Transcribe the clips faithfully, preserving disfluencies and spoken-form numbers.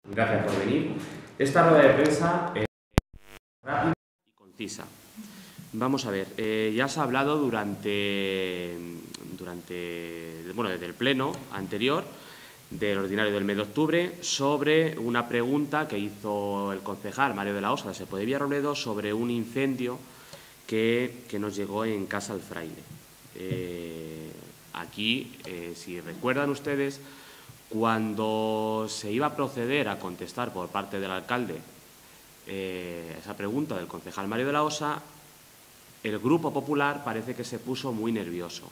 Gracias por venir. Esta rueda de prensa es rápida y concisa. Vamos a ver, eh, ya se ha hablado durante, durante, bueno, desde el pleno anterior del ordinario del mes de octubre sobre una pregunta que hizo el concejal Mario de la Osa de Sepo de Villarrobledo sobre un incendio que, que nos llegó en Casa El Fraile. Eh, aquí, eh, si recuerdan ustedes, cuando se iba a proceder a contestar por parte del alcalde eh, esa pregunta del concejal Mario de la Osa, el Grupo Popular parece que se puso muy nervioso.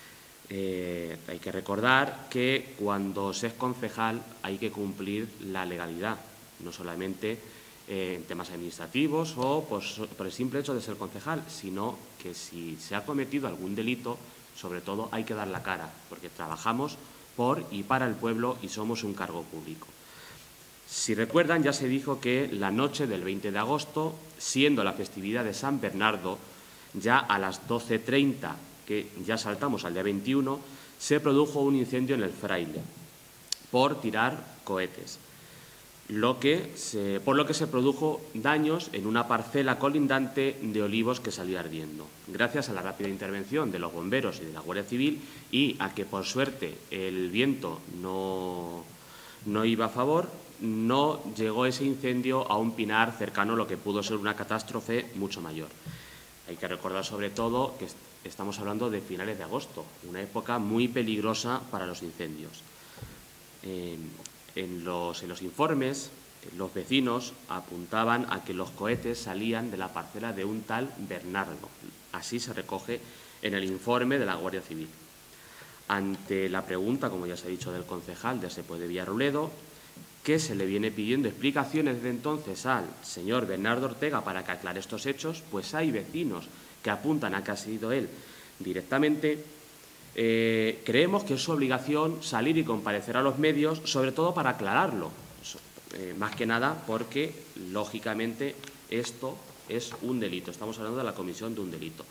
Eh, hay que recordar que cuando se es concejal hay que cumplir la legalidad, no solamente eh, en temas administrativos o por, por el simple hecho de ser concejal, sino que si se ha cometido algún delito, sobre todo hay que dar la cara, porque trabajamos por y para el pueblo y somos un cargo público. Si recuerdan, ya se dijo que la noche del veinte de agosto, siendo la festividad de San Bernardo, ya a las doce treinta, que ya saltamos al día veintiuno, se produjo un incendio en El Fraile por tirar cohetes, lo que se, por lo que se produjo daños en una parcela colindante de olivos que salió ardiendo. Gracias a la rápida intervención de los bomberos y de la Guardia Civil y a que, por suerte, el viento no, no iba a favor, no llegó ese incendio a un pinar cercano, lo que pudo ser una catástrofe mucho mayor. Hay que recordar, sobre todo, que estamos hablando de finales de agosto, una época muy peligrosa para los incendios. Eh, en, los, en los informes, los vecinos apuntaban a que los cohetes salían de la parcela de un tal Bernardo. Así se recoge en el informe de la Guardia Civil. Ante la pregunta, como ya se ha dicho, del concejal de Sepo de Villarrobledo, que se le viene pidiendo explicaciones desde entonces al señor Bernardo Ortega para que aclare estos hechos, pues hay vecinos que apuntan a que ha sido él directamente. Eh, creemos que es su obligación salir y comparecer a los medios, sobre todo para aclararlo, eh, más que nada porque, lógicamente, esto es un delito. Estamos hablando de la comisión de un delito.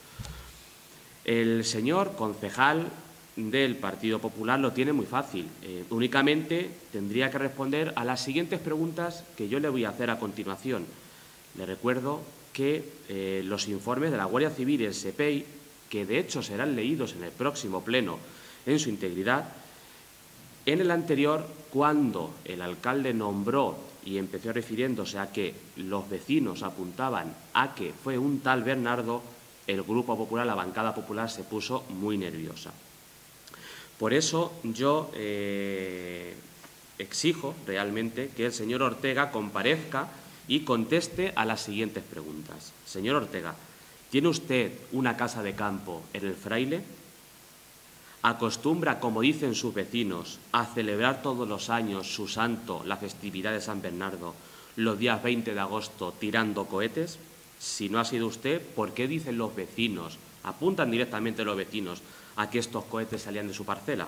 El señor concejal del Partido Popular lo tiene muy fácil. Eh, únicamente tendría que responder a las siguientes preguntas que yo le voy a hacer a continuación. Le recuerdo que eh, los informes de la Guardia Civil y el S E P E I, que de hecho serán leídos en el próximo pleno en su integridad, en el anterior, cuando el alcalde nombró y empezó refiriéndose a que los vecinos apuntaban a que fue un tal Bernardo, el Grupo Popular, la bancada popular, se puso muy nerviosa. Por eso yo eh, exijo realmente que el señor Ortega comparezca y conteste a las siguientes preguntas. Señor Ortega, ¿tiene usted una casa de campo en El Fraile? ¿Acostumbra, como dicen sus vecinos, a celebrar todos los años su santo, la festividad de San Bernardo, los días veinte de agosto, tirando cohetes? Si no ha sido usted, ¿por qué dicen los vecinos, apuntan directamente los vecinos, a que estos cohetes salían de su parcela?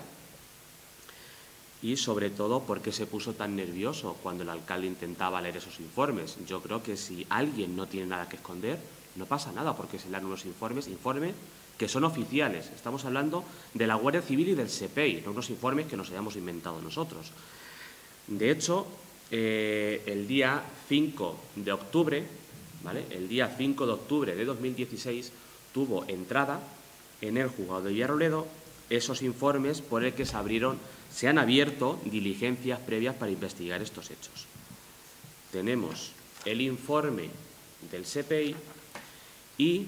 Y, sobre todo, ¿por qué se puso tan nervioso cuando el alcalde intentaba leer esos informes? Yo creo que si alguien no tiene nada que esconder, no pasa nada porque se lean unos informes, informes que son oficiales. Estamos hablando de la Guardia Civil y del S E P E I, no unos informes que nos hayamos inventado nosotros. De hecho, eh, el día cinco de octubre, ¿vale? El día cinco de octubre de dos mil dieciséis tuvo entrada en el juzgado de Villarrobledo esos informes por el que se abrieron, se han abierto diligencias previas para investigar estos hechos. Tenemos el informe del S E P E I y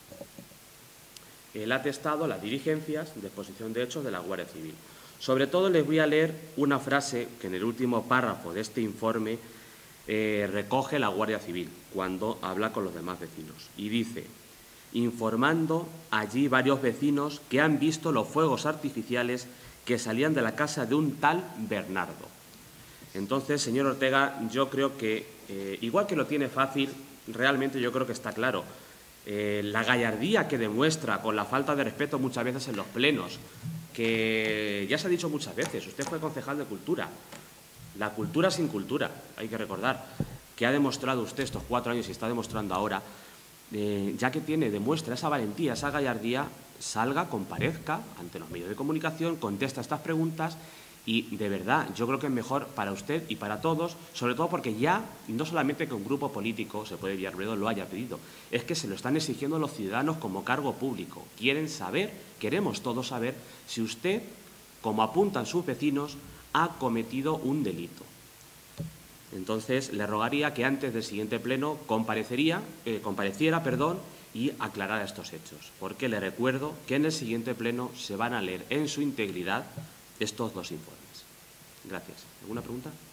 el atestado, las diligencias de exposición de hechos de la Guardia Civil. Sobre todo les voy a leer una frase que en el último párrafo de este informe eh, recoge la Guardia Civil cuando habla con los demás vecinos y dice: informando allí varios vecinos que han visto los fuegos artificiales que salían de la casa de un tal Bernardo. Entonces, señor Ortega, yo creo que, eh, igual que lo tiene fácil, realmente yo creo que está claro. Eh, la gallardía que demuestra con la falta de respeto muchas veces en los plenos, que ya se ha dicho muchas veces, usted fue concejal de Cultura. La cultura sin cultura, hay que recordar, que ha demostrado usted estos cuatro años y está demostrando ahora. Eh, ya que tiene, demuestra esa valentía, esa gallardía, salga, comparezca ante los medios de comunicación, contesta estas preguntas Y, de verdad, yo creo que es mejor para usted y para todos, sobre todo porque ya, no solamente que un grupo político, se puede Villarrobledo, lo haya pedido, es que se lo están exigiendo los ciudadanos como cargo público. Quieren saber, queremos todos saber, si usted, como apuntan sus vecinos, ha cometido un delito. Entonces, le rogaría que antes del siguiente pleno comparecería, eh, compareciera perdón, y aclarara estos hechos, porque le recuerdo que en el siguiente pleno se van a leer en su integridad estos dos informes. Gracias. ¿Alguna pregunta?